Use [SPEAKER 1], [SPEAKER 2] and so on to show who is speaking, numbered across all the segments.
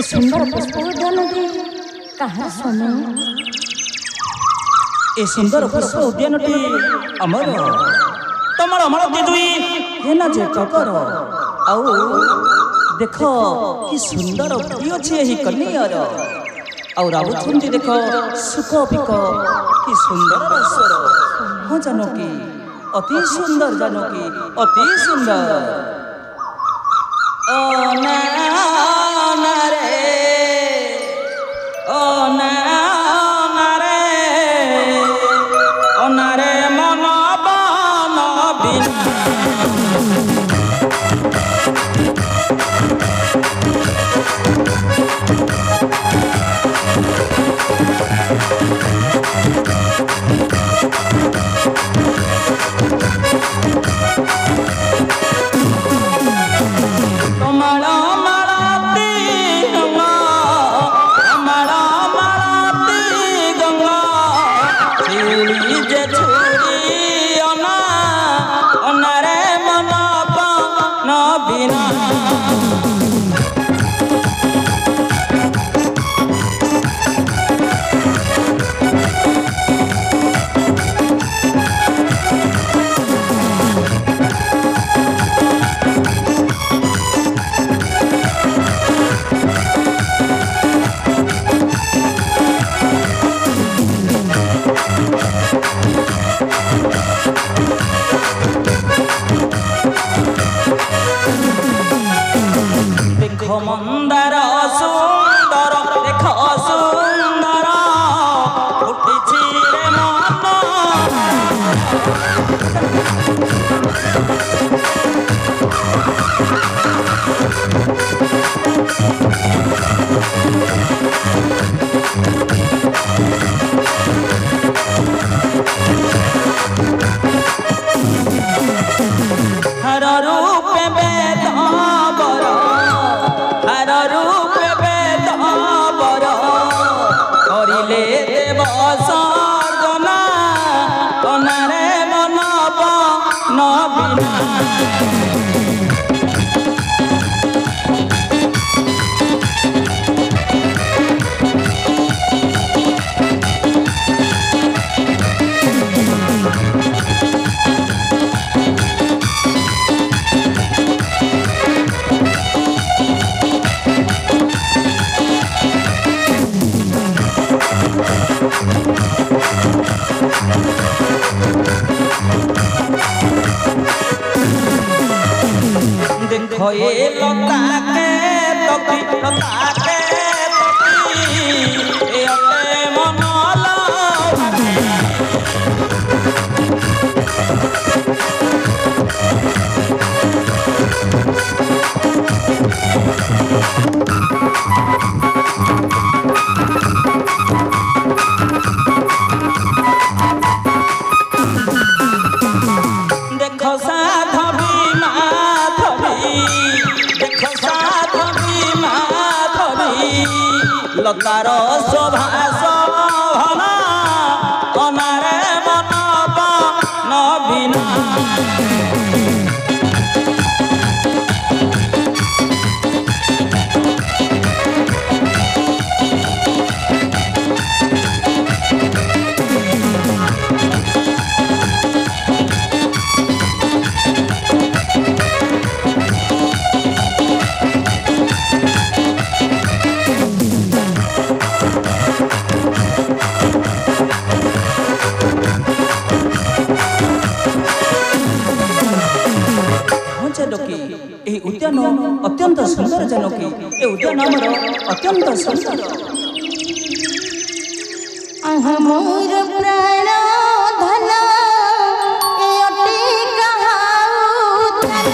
[SPEAKER 1] सुंदर पुष्प उद्यान कहा स्वामी
[SPEAKER 2] ए सुंदर पुष्प उद्यान अमर तमर अमर दुई हेना जे टकर आउ देख कि सुंदर प्रिय अच्छे ही कन्यार आउ राउछंती देख सुख पिक कि सुंदर रसर हाँ जानकी अति सुंदर जानकी अति सुंदर ओ ना रे ओ ना रे मन बन बिना मंदार सुंदर देख सुंदर उठी रे मन हर रूप वेद बर हर रूप वेद बर करिले देव सर्जना अनारे मन बन बिना देखो ये लता के तकी लता के तकी ए अते मनला देखो साधवी लतार शोभा शोभना अनारे मन बन बिना उद्यान अत्यंत सुंदर जानकी ए उद्यान आमर अत्यंत सुंदर
[SPEAKER 1] मोर प्राण धन ए अटे कहाऊ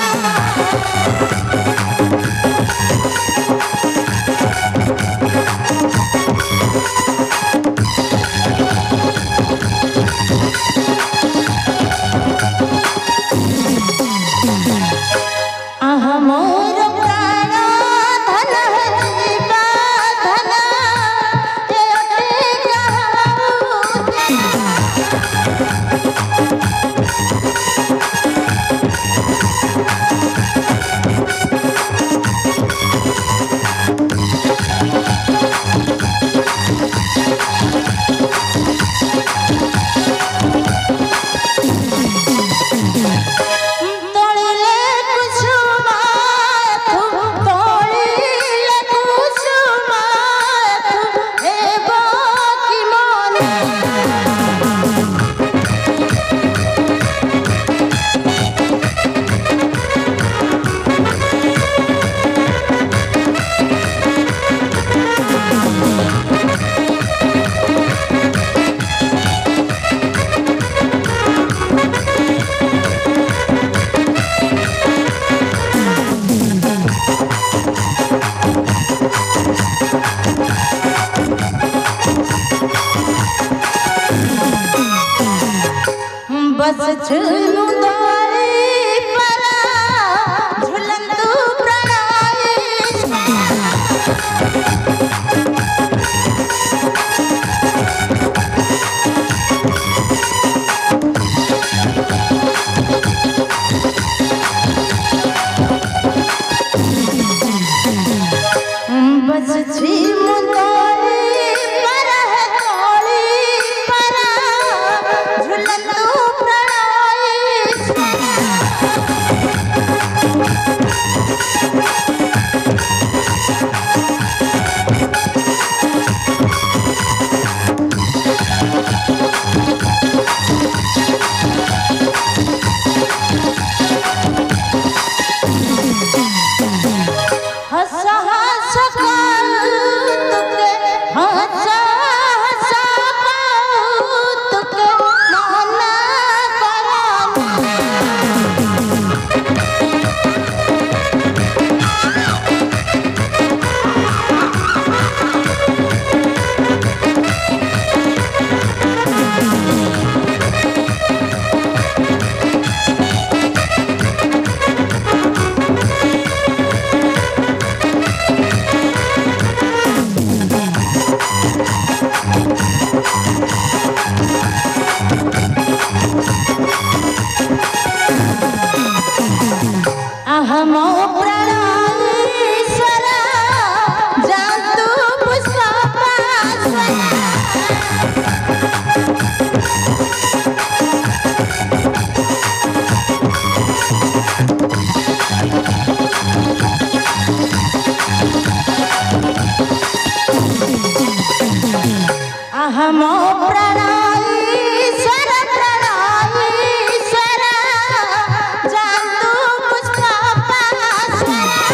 [SPEAKER 1] मोर प्राण धन जीवा धन ए अटे कहाऊ झुलू दौड़ी परा झुलंदू प्रणय बस झीम दौड़ी परा दौड़ी परा झुलंदू प्रणय हंसा हंसा तुके हंसा हंसा तुके माना कराना अहमो प्रणयीश्वर जातु पुष्पास्वर अहमो प्रणयीश्वर प्रणयीश्वर जातु पुष्पास्वर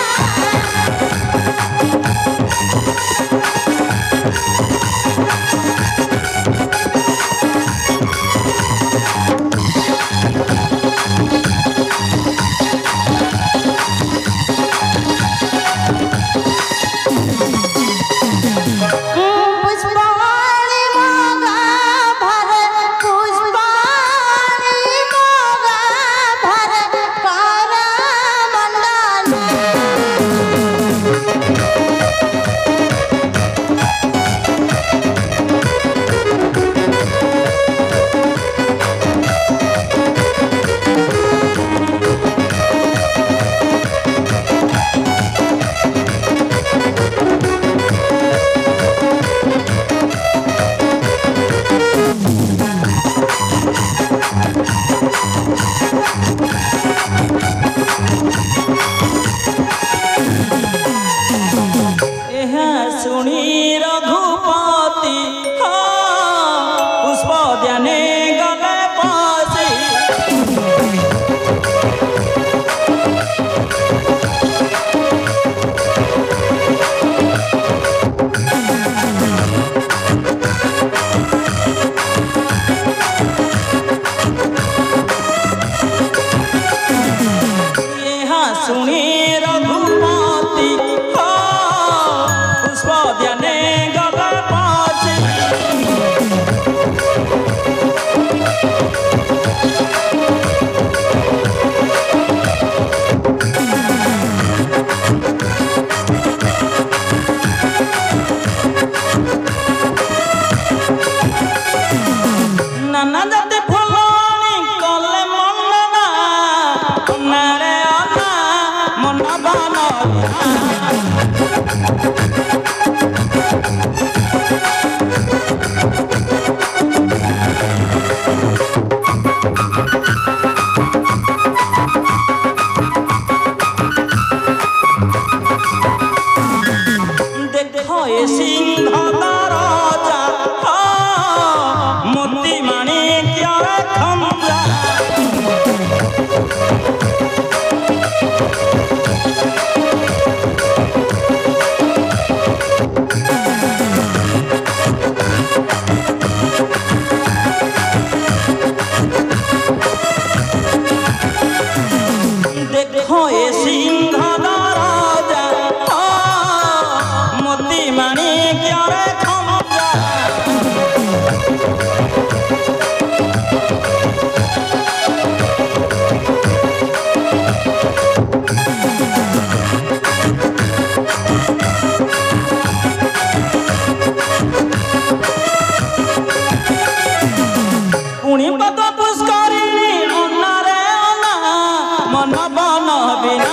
[SPEAKER 1] पुष्पाणि मोगा भर पुष्पाणि मोगा भर कर मंडल
[SPEAKER 2] ଏହା ଶୁଣି ରଘୁପତି ପୁଷ୍ପ ଧ୍ୟାନେ ଗଲେ ବସି ଏହା ଶୁଣି ରଘୁପତି पुष्प ध्याने गले बसी नाना जाति फुलवाणी कले मनना कन्यारे अना मन बना देखो ये सिंह राजा मोती माणिक्य खंजा বিনা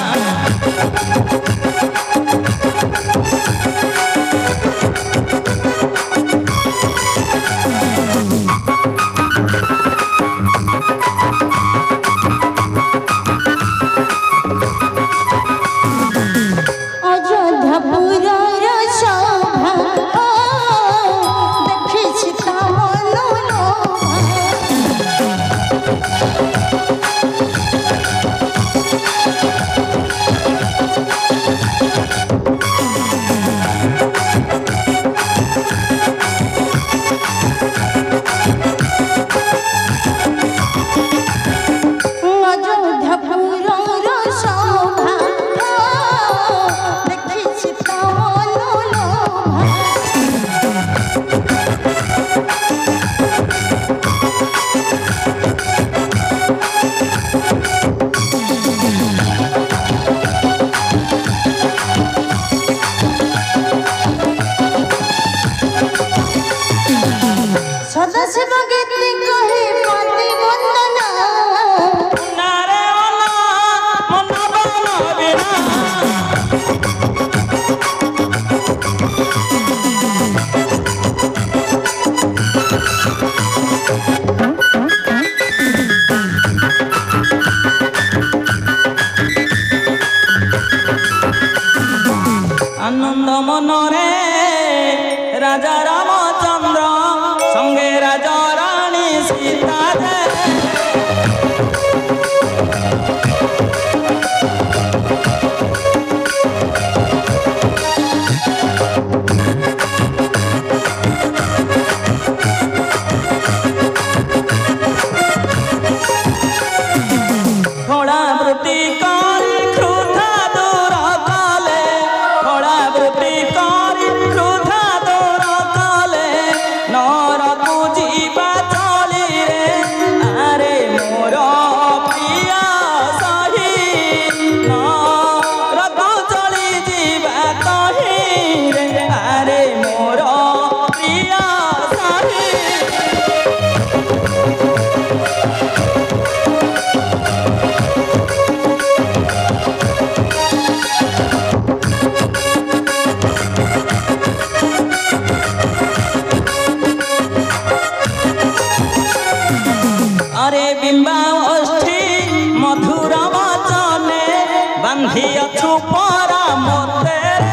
[SPEAKER 2] আনন্দ মনরে রাজা রামচন্দ্র সঙ্গে রাজা রানী সীতা ঘোড়া বৃত্তি করি ক্রুধা দূর কালে ঘোড়া বৃত্তি করি ক্রুধা দূর কালে নরকু ଯିବା চলি রে আরে মোর প্রিয়া সহি নরকু চলি ଯିବା কহি রে আরে মোর প্রিয়া সহি अरे बिंबा अष्ठी मधुर वचने बांधी अछु परा मोते